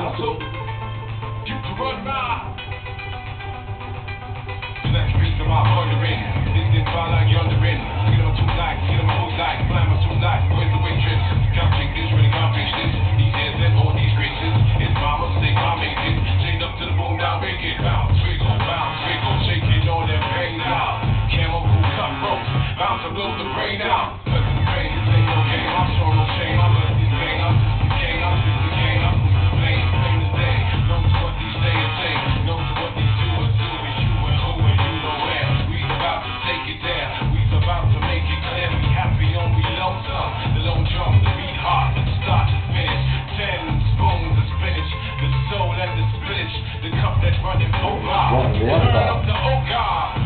so you can run round. So that's the reason why I'm wondering. This far like yondering. Get on my two lights, get on my whole life, fly my two lights. Where's the waitress? Can't take this, really can't fix this. These hairs and all these graces. It's my mistake, I make it. Chained up to the bone, now make it bounce, wiggle, shaking all that pain out. Camel cool cut ropes, bounce to blow the brain out. Cause the pain, this ain't no game, I'm sure no shame. I love these things, I'm just the king, I'm just the game, I'm just the flame, flame to day. Know to what these say and say, know to what these do and do, and you and who and you know where. We's about to take it there, we's about to make it clear. We happy on we lonesome, the lone drum, the beat hard, the start to finish. 10 spoons of spinach, the soul and the spinach, the cup that's running over. Turn up the ogre.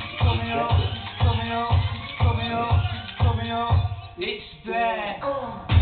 It's there.